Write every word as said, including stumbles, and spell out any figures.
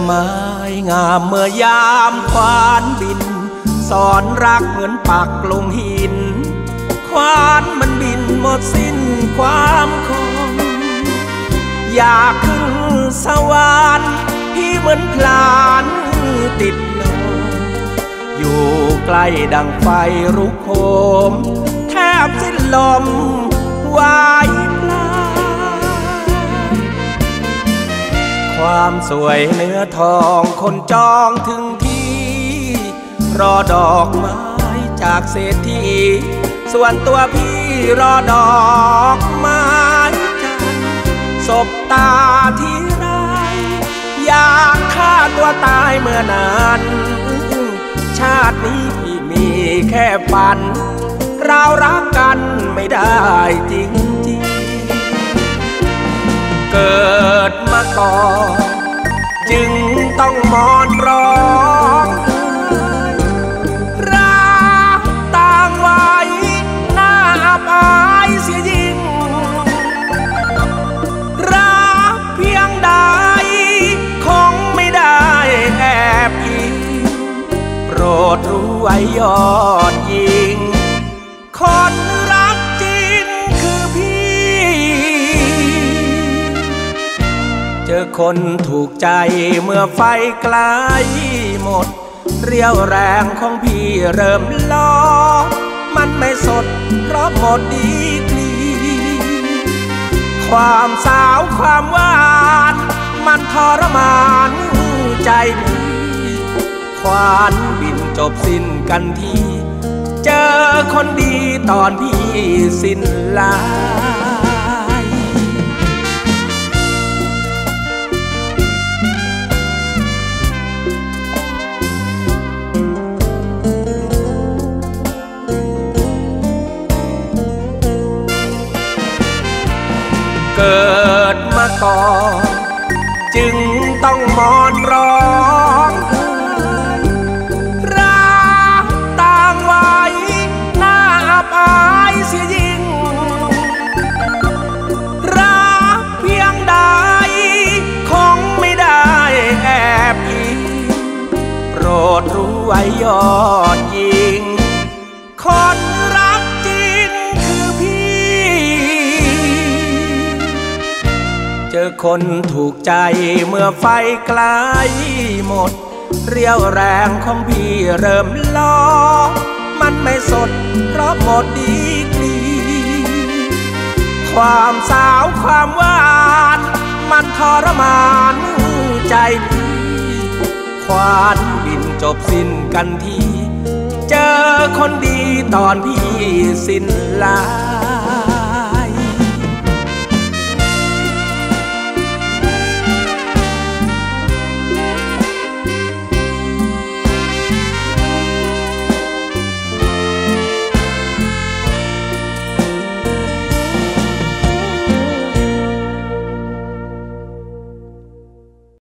ไม้งามเมื่อยามควานบินสอนรักเหมือนปักลงหินควานมันบินหมดสิ้นความคงอยากขึ้นสวรรค์พี่เหมือนพลานติดลมอยู่ใกล้ดังไฟรุกโหมแทบสิ้นลมวายพลาความสวยเนื้อทองคนจองถึงที่รอดอกไม้จากเศรษฐีส่วนตัวพี่รอดอกไม้จันทร์สบตาที่ไรอยากฆ่าตัวตายเมื่อนั้นชาตินี้พี่มีแค่ฝันเรารักกันไม่ได้จริงจริงเกิดมาก่อนจึงต้องมอนร้องรักต่างไว้น่าอับอายเสียยิ่งรักเพียงใดคงไม่ได้แอบอิงโปรดรู้ไว้ยอดยิ่งคนรักจริงคือพี่เจอคนถูกใจเมื่อไฟใกล้หมดเรี่ยวแรงของพี่เริ่มล้อมันไม่สดเพราะหมดดีกรีความสาวความหวานมันทรมานใจพี่ควานบินจบสิ้นกันทีเจอคนดีตอนพี่สิ้นลายเกิดมาก่อนจึงต้องมอนร้องอายเสียยิ่งรักเพียงใดคงไม่ได้แอบอิงโปรดรู้ไว้ยอดยิ่งคนรักจริงคือพี่เจอคนถูกใจเมื่อไฟใกล้หมดเรี่ยวแรงของพี่เริ่มล้อมันไม่สดเพราะหมดดีกรีความสาวความหวานมันทรมานใจพี่ควานบินจบสิ้นกันทีเจอคนดีตอนพี่สิ้นลาย